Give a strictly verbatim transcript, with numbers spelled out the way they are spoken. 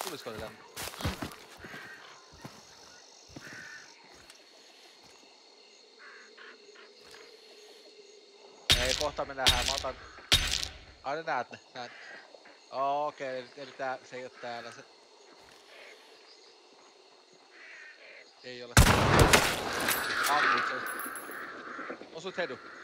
Tulisiko ne tänne? Ei, kohta me nähdään. Mä otan... Ai ne näet ne, näet. Oh, okei, okay. Eli tää, se ei oo täällä se... Ei ole. Ammut se. Osuit Hedu.